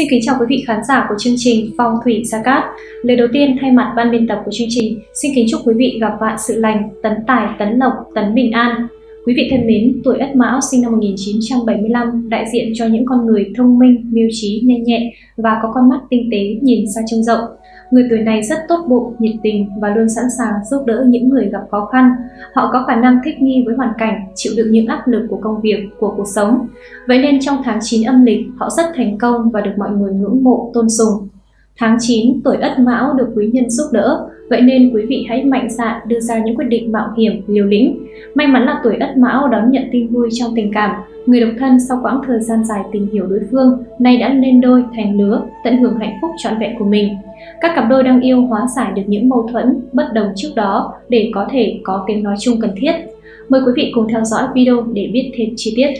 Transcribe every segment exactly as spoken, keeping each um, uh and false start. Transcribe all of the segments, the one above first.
Xin kính chào quý vị khán giả của chương trình Phong thủy Gia Cát. Lời đầu tiên thay mặt ban biên tập của chương trình, xin kính chúc quý vị gặp vạn sự lành, tấn tài, tấn lộc, tấn bình an. Quý vị thân mến, tuổi Ất Mão sinh năm một nghìn chín trăm bảy mươi lăm đại diện cho những con người thông minh, mưu trí, nhanh nhẹ và có con mắt tinh tế nhìn xa trông rộng. Người tuổi này rất tốt bụng, nhiệt tình và luôn sẵn sàng giúp đỡ những người gặp khó khăn. Họ có khả năng thích nghi với hoàn cảnh, chịu đựng những áp lực của công việc, của cuộc sống. Vậy nên trong tháng chín âm lịch, họ rất thành công và được mọi người ngưỡng mộ, tôn sùng. Tháng chín, tuổi Ất Mão được quý nhân giúp đỡ, vậy nên quý vị hãy mạnh dạn đưa ra những quyết định mạo hiểm, liều lĩnh. May mắn là tuổi Ất Mão đón nhận tin vui trong tình cảm. Người độc thân sau quãng thời gian dài tìm hiểu đối phương, nay đã lên đôi thành lứa, tận hưởng hạnh phúc trọn vẹn của mình. Các cặp đôi đang yêu hóa giải được những mâu thuẫn, bất đồng trước đó để có thể có tiếng nói chung cần thiết. Mời quý vị cùng theo dõi video để biết thêm chi tiết.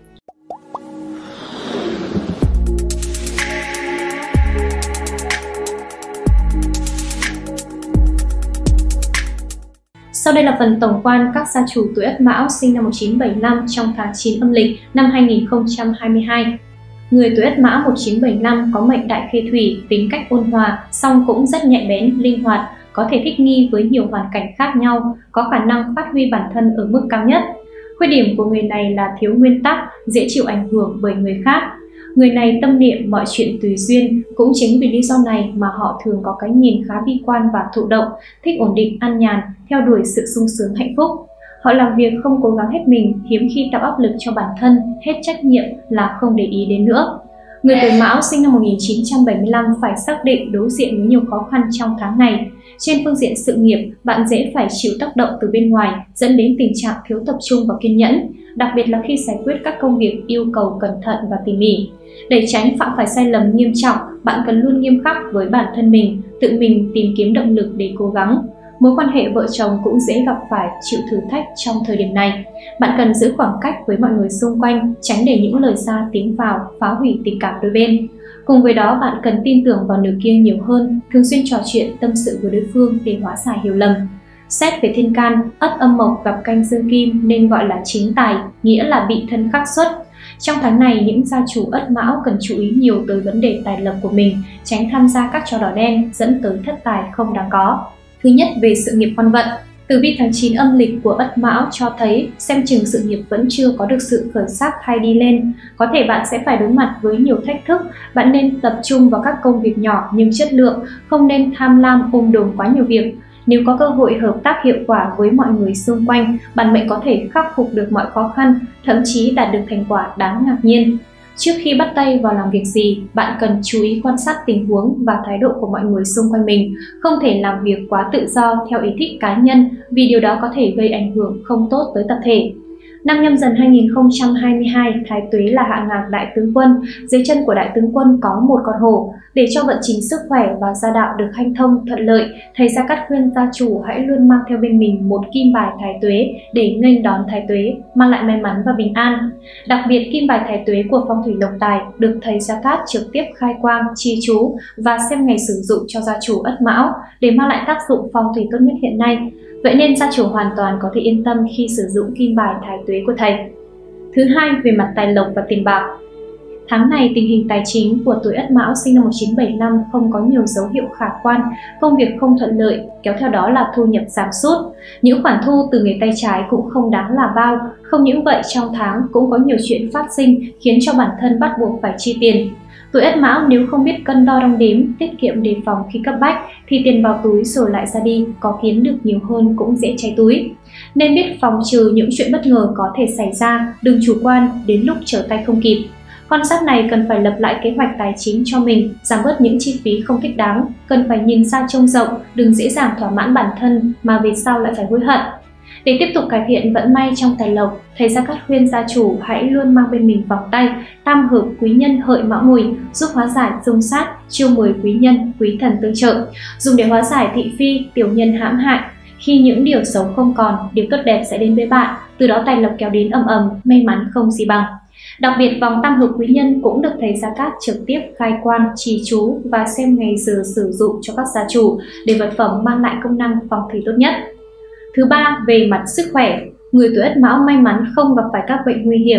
Sau đây là phần tổng quan các gia chủ tuổi Ất Mão sinh năm một nghìn chín trăm bảy mươi lăm trong tháng chín âm lịch năm hai nghìn không trăm hai mươi hai. Người tuổi Ất Mão một nghìn chín trăm bảy mươi lăm có mệnh đại khê thủy, tính cách ôn hòa, song cũng rất nhạy bén, linh hoạt, có thể thích nghi với nhiều hoàn cảnh khác nhau, có khả năng phát huy bản thân ở mức cao nhất. Khuyết điểm của người này là thiếu nguyên tắc, dễ chịu ảnh hưởng bởi người khác. Người này tâm niệm mọi chuyện tùy duyên, cũng chính vì lý do này mà họ thường có cái nhìn khá bi quan và thụ động, thích ổn định, an nhàn, theo đuổi sự sung sướng hạnh phúc. Họ làm việc không cố gắng hết mình, hiếm khi tạo áp lực cho bản thân, hết trách nhiệm là không để ý đến nữa. Người tuổi Mão sinh năm một nghìn chín trăm bảy mươi lăm phải xác định đối diện với nhiều khó khăn trong tháng này. Trên phương diện sự nghiệp, bạn dễ phải chịu tác động từ bên ngoài, dẫn đến tình trạng thiếu tập trung và kiên nhẫn, đặc biệt là khi giải quyết các công việc yêu cầu cẩn thận và tỉ mỉ. Để tránh phạm phải sai lầm nghiêm trọng, bạn cần luôn nghiêm khắc với bản thân mình, tự mình tìm kiếm động lực để cố gắng. Mối quan hệ vợ chồng cũng dễ gặp phải chịu thử thách trong thời điểm này. Bạn cần giữ khoảng cách với mọi người xung quanh, tránh để những lời ra tiếng vào phá hủy tình cảm đôi bên. Cùng với đó, bạn cần tin tưởng vào nửa kia nhiều hơn, thường xuyên trò chuyện tâm sự với đối phương để hóa giải hiểu lầm. Xét về thiên can, Ất Âm Mộc gặp canh Dương Kim nên gọi là chính tài, nghĩa là bị thân khắc xuất. Trong tháng này, những gia chủ Ất Mão cần chú ý nhiều tới vấn đề tài lộc của mình, tránh tham gia các trò đỏ đen dẫn tới thất tài không đáng có. Thứ nhất, về sự nghiệp quan vận. Tử vi tháng chín âm lịch của Ất Mão cho thấy xem chừng sự nghiệp vẫn chưa có được sự khởi sắc hay đi lên. Có thể bạn sẽ phải đối mặt với nhiều thách thức. Bạn nên tập trung vào các công việc nhỏ nhưng chất lượng, không nên tham lam ôm đồm quá nhiều việc. Nếu có cơ hội hợp tác hiệu quả với mọi người xung quanh, bản mệnh có thể khắc phục được mọi khó khăn, thậm chí đạt được thành quả đáng ngạc nhiên. Trước khi bắt tay vào làm việc gì, bạn cần chú ý quan sát tình huống và thái độ của mọi người xung quanh mình, không thể làm việc quá tự do theo ý thích cá nhân vì điều đó có thể gây ảnh hưởng không tốt tới tập thể. Năm Nhâm Dần hai nghìn không trăm hai mươi hai, Thái Tuế là hạ ngạc đại tướng quân, dưới chân của đại tướng quân có một con hổ. Để cho vận trình sức khỏe và gia đạo được hanh thông thuận lợi, thầy Gia Cát khuyên gia chủ hãy luôn mang theo bên mình một kim bài Thái Tuế để nghênh đón Thái Tuế, mang lại may mắn và bình an. Đặc biệt, kim bài Thái Tuế của phong thủy lộc tài được thầy Gia Cát trực tiếp khai quang, chi chú và xem ngày sử dụng cho gia chủ Ất Mão để mang lại tác dụng phong thủy tốt nhất hiện nay. Vậy nên gia chủ hoàn toàn có thể yên tâm khi sử dụng kim bài Thái Tuế của thầy. Thứ hai, về mặt tài lộc và tiền bạc. Tháng này, tình hình tài chính của tuổi Ất Mão sinh năm một nghìn chín trăm bảy mươi lăm không có nhiều dấu hiệu khả quan, công việc không thuận lợi, kéo theo đó là thu nhập giảm sút. Những khoản thu từ nghề tay trái cũng không đáng là bao. Không những vậy, trong tháng cũng có nhiều chuyện phát sinh khiến cho bản thân bắt buộc phải chi tiền. Tuổi Ất Mão nếu không biết cân đo đong đếm, tiết kiệm đề phòng khi cấp bách thì tiền vào túi rồi lại ra đi, có kiếm được nhiều hơn cũng dễ cháy túi. Nên biết phòng trừ những chuyện bất ngờ có thể xảy ra, đừng chủ quan đến lúc trở tay không kịp. Con giáp này cần phải lập lại kế hoạch tài chính cho mình, giảm bớt những chi phí không thích đáng, cần phải nhìn xa trông rộng, đừng dễ dàng thỏa mãn bản thân mà về sau lại phải hối hận. Để tiếp tục cải thiện vận may trong tài lộc, thầy Gia Cát khuyên gia chủ hãy luôn mang bên mình vòng tay tam hợp quý nhân hợi mão mùi, giúp hóa giải dung sát, chiêu mời quý nhân, quý thần tương trợ, dùng để hóa giải thị phi, tiểu nhân hãm hại. Khi những điều xấu không còn, điều tốt đẹp sẽ đến với bạn, từ đó tài lộc kéo đến ầm ầm, may mắn không gì bằng. Đặc biệt, vòng tam hợp quý nhân cũng được thầy Gia Cát trực tiếp khai quan, trì chú và xem ngày giờ sử dụng cho các gia chủ để vật phẩm mang lại công năng phong thủy tốt nhất. Thứ ba, về mặt sức khỏe. Người tuổi Ất Mão may mắn không gặp phải các bệnh nguy hiểm, tuy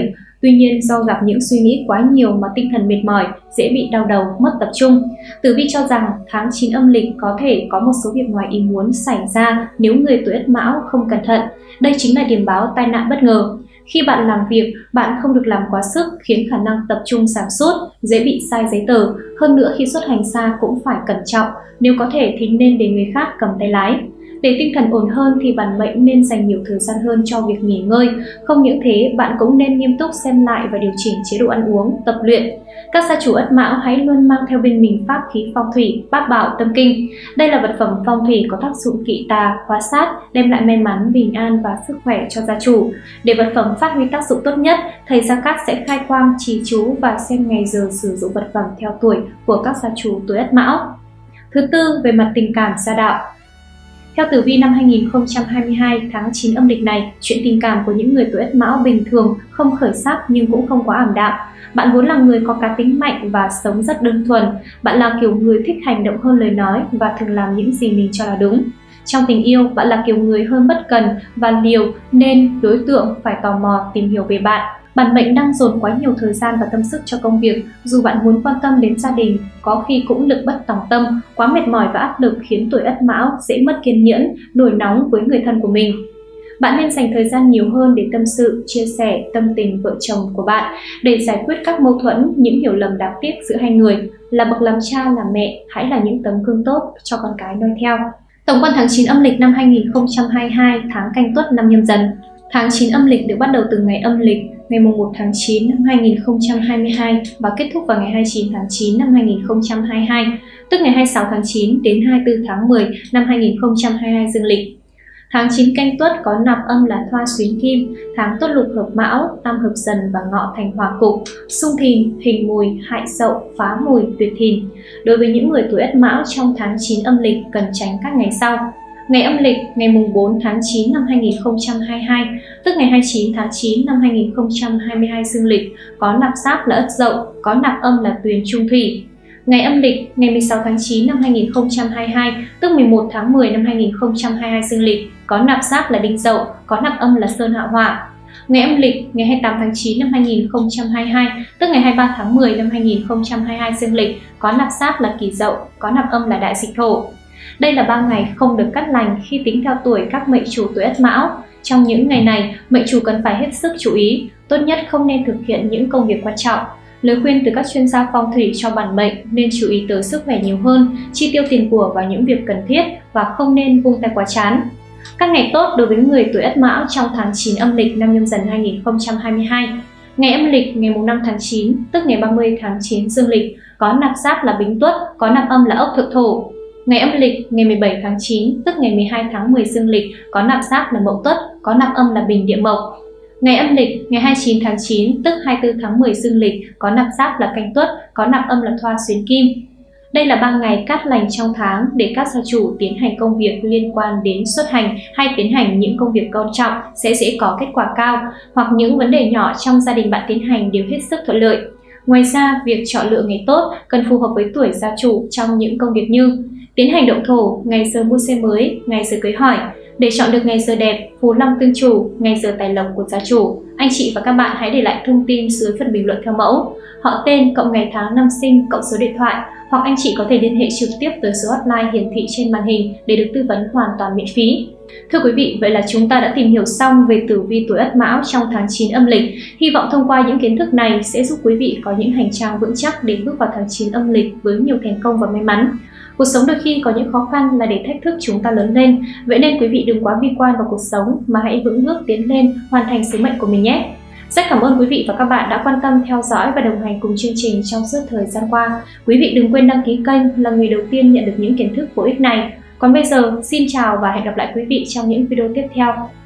Tuy nhiên do gặp những suy nghĩ quá nhiều mà tinh thần mệt mỏi, dễ bị đau đầu, mất tập trung. Tử vi cho rằng tháng chín âm lịch có thể có một số việc ngoài ý muốn xảy ra nếu người tuổi Ất Mão không cẩn thận. Đây chính là điểm báo tai nạn bất ngờ. Khi bạn làm việc, bạn không được làm quá sức khiến khả năng tập trung giảm sút, dễ bị sai giấy tờ. Hơn nữa khi xuất hành xa cũng phải cẩn trọng, nếu có thể thì nên để người khác cầm tay lái. Để tinh thần ổn hơn thì bản mệnh nên dành nhiều thời gian hơn cho việc nghỉ ngơi. Không những thế, bạn cũng nên nghiêm túc xem lại và điều chỉnh chế độ ăn uống, tập luyện. Các gia chủ Ất Mão hãy luôn mang theo bên mình pháp khí phong thủy, bát bảo tâm kinh. Đây là vật phẩm phong thủy có tác dụng kỵ tà, hóa sát, đem lại may mắn, bình an và sức khỏe cho gia chủ. Để vật phẩm phát huy tác dụng tốt nhất, thầy Gia Cát sẽ khai quang, trì chú và xem ngày giờ sử dụng vật phẩm theo tuổi của các gia chủ tuổi Ất Mão. Thứ tư, về mặt tình cảm gia đạo. Theo tử vi năm hai nghìn không trăm hai mươi hai, tháng chín âm lịch này, chuyện tình cảm của những người tuổi Ất Mão bình thường, không khởi sắc nhưng cũng không quá ảm đạm. Bạn vốn là người có cá tính mạnh và sống rất đơn thuần. Bạn là kiểu người thích hành động hơn lời nói và thường làm những gì mình cho là đúng. Trong tình yêu, bạn là kiểu người hơn bất cần và liều nên đối tượng phải tò mò tìm hiểu về bạn. Bản mệnh đang dồn quá nhiều thời gian và tâm sức cho công việc, dù bạn muốn quan tâm đến gia đình, có khi cũng lực bất tòng tâm, quá mệt mỏi và áp lực khiến tuổi Ất Mão dễ mất kiên nhẫn, nổi nóng với người thân của mình. Bạn nên dành thời gian nhiều hơn để tâm sự, chia sẻ tâm tình vợ chồng của bạn, để giải quyết các mâu thuẫn, những hiểu lầm đáng tiếc giữa hai người. Là bậc làm cha làm mẹ, hãy là những tấm gương tốt cho con cái noi theo. Tổng quan tháng chín âm lịch năm hai nghìn không trăm hai mươi hai, tháng Canh Tuất năm Nhâm Dần. Tháng chín âm lịch được bắt đầu từ ngày âm lịch ngày mùng một tháng chín năm hai nghìn không trăm hai mươi hai và kết thúc vào ngày hai mươi chín tháng chín năm hai nghìn không trăm hai mươi hai, tức ngày hai mươi sáu tháng chín đến hai mươi tư tháng mười năm hai nghìn không trăm hai mươi hai dương lịch. Tháng chín Canh Tuất có nạp âm là Thoa xuyến Kim, tháng Tuất Lục hợp Mão, Tam hợp Dần và Ngọ thành Hỏa cục, xung Thìn, Hình Mùi, Hại Dậu, Phá Mùi, Tuyệt Thìn. Đối với những người tuổi Ất Mão trong tháng chín âm lịch cần tránh các ngày sau. Ngày âm lịch ngày mùng bốn tháng chín năm hai nghìn không trăm hai mươi hai, tức ngày hai mươi chín tháng chín năm hai nghìn không trăm hai mươi hai dương lịch, có nạp giáp là Ất Dậu, có nạp âm là Tuyền Trung Thủy. Ngày âm lịch ngày mười sáu tháng chín năm hai nghìn không trăm hai mươi hai, tức mười một tháng mười năm hai nghìn không trăm hai mươi hai dương lịch, có nạp giáp là Đinh Dậu, có nạp âm là Sơn Hạ Hỏa. Ngày âm lịch ngày hai mươi tám tháng chín năm hai nghìn không trăm hai mươi hai, tức ngày hai mươi ba tháng mười năm hai nghìn không trăm hai mươi hai dương lịch, có nạp giáp là Kỷ Dậu, có nạp âm là Đại Dịch Thổ. Đây là ba ngày không được cắt lành khi tính theo tuổi các mệnh chủ tuổi Ất Mão. Trong những ngày này, mệnh chủ cần phải hết sức chú ý, tốt nhất không nên thực hiện những công việc quan trọng. Lời khuyên từ các chuyên gia phong thủy cho bản mệnh nên chú ý tới sức khỏe nhiều hơn, chi tiêu tiền của vào những việc cần thiết và không nên vung tay quá chán. Các ngày tốt đối với người tuổi Ất Mão trong tháng chín âm lịch năm Nhâm Dần hai nghìn không trăm hai mươi hai. Ngày âm lịch ngày mùng năm tháng chín, tức ngày ba mươi tháng chín dương lịch, có nạp giáp là Bính Tuất, có nạp âm là Ốc Thượng Thổ. Ngày âm lịch ngày mười bảy tháng chín, tức ngày mười hai tháng mười dương lịch, có nạp giáp là Mậu Tuất, có nạp âm là Bình Địa Mộc. Ngày âm lịch ngày hai mươi chín tháng chín, tức hai mươi tư tháng mười dương lịch, có nạp giáp là Canh Tuất, có nạp âm là Thoa xuyến Kim. Đây là ba ngày cát lành trong tháng để các gia chủ tiến hành công việc liên quan đến xuất hành hay tiến hành những công việc quan trọng sẽ dễ có kết quả cao, hoặc những vấn đề nhỏ trong gia đình bạn tiến hành đều hết sức thuận lợi. Ngoài ra, việc chọn lựa ngày tốt cần phù hợp với tuổi gia chủ trong những công việc như tiến hành động thổ, ngày giờ mua xe mới, ngày giờ cưới hỏi. Để chọn được ngày giờ đẹp, phù long tương chủ, ngày giờ tài lộc của gia chủ, anh chị và các bạn hãy để lại thông tin dưới phần bình luận theo mẫu, họ tên cộng ngày tháng năm sinh cộng số điện thoại, hoặc anh chị có thể liên hệ trực tiếp tới số hotline hiển thị trên màn hình để được tư vấn hoàn toàn miễn phí. Thưa quý vị, vậy là chúng ta đã tìm hiểu xong về tử vi tuổi Ất Mão trong tháng chín âm lịch. Hy vọng thông qua những kiến thức này sẽ giúp quý vị có những hành trang vững chắc để bước vào tháng chín âm lịch với nhiều thành công và may mắn. Cuộc sống đôi khi có những khó khăn là để thách thức chúng ta lớn lên, vậy nên quý vị đừng quá bi quan vào cuộc sống mà hãy vững bước tiến lên, hoàn thành sứ mệnh của mình nhé. Rất cảm ơn quý vị và các bạn đã quan tâm theo dõi và đồng hành cùng chương trình trong suốt thời gian qua. Quý vị đừng quên đăng ký kênh là người đầu tiên nhận được những kiến thức bổ ích này. Còn bây giờ, xin chào và hẹn gặp lại quý vị trong những video tiếp theo.